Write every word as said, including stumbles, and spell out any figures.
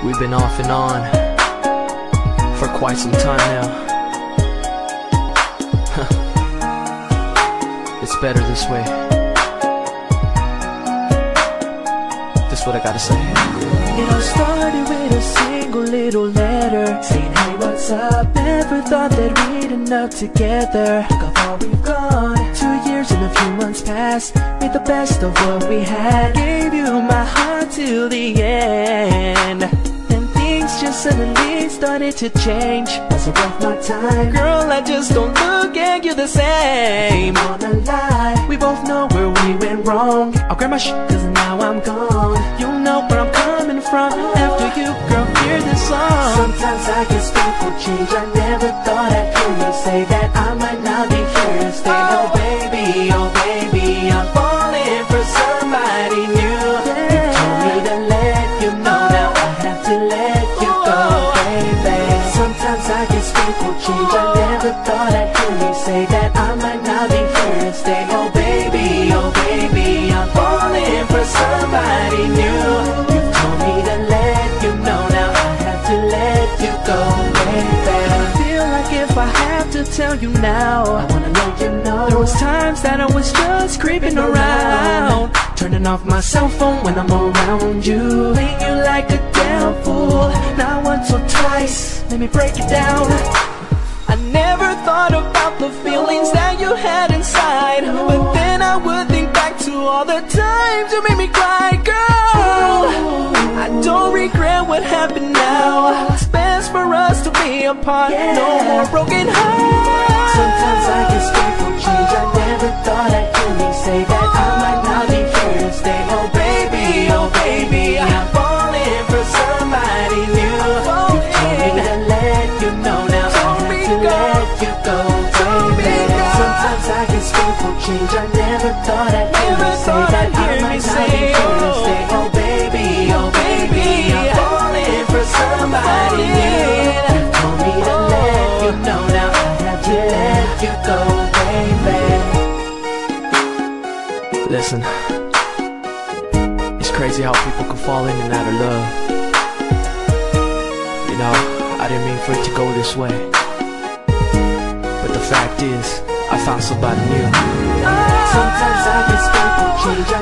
We've been off and on for quite some time now. It's better this way. This is what I gotta say. It all started with a single little letter saying, hey, what's up? Never thought that we'd end up together. Look how far we've gone. Two years and a few months passed. Made the best of what we had. Gave you my heart till the end. And things just suddenly started to change. Was it worth my time? Girl, I just don't look at you the same. I'm on a lie. We both know where we went wrong. I'll grab my shit cause now I'm gone. You know where I'm coming from. After you, girl, hear this song. Sometimes I guess people change. I never thought I'd hear you say that I might not be here to stay. Oh baby, oh baby, I'm falling for somebody new. You told me to let you know, now I have to let you go, baby. Sometimes I guess people change. I never thought I'd hear you say that I might not be here to stay. Oh baby, oh baby, I'm falling for somebody new. You told me to let you know, now I have to let you go, baby. I feel like if I have to tell you now, I wanna let you know there was times that I was just creeping around, turning off my cell phone when I'm around you, playing you like a damn fool. Not once or twice, let me break it down. I never thought about the feelings that you had inside, but then I would think back to all the times you made me cry. Girl, I don't regret what happened now. It's best for us to be apart, no more broken hearts. Sometimes I guess people change. I never thought I'd hear me say that I might not be here to stay. Oh baby, oh baby, I'm falling for somebody new. You told me to let you know, now I have to let you go, baby. Sometimes I guess people change. I never thought I'd hear me say that I might not be here to stay. Oh baby, oh baby, I'm falling for somebody new. You told me to let you know, now I have to let you go, baby. Listen, it's crazy how people can fall in and out of love. You know, I didn't mean for it to go this way, but the fact is, I found somebody new. Sometimes I guess people change. I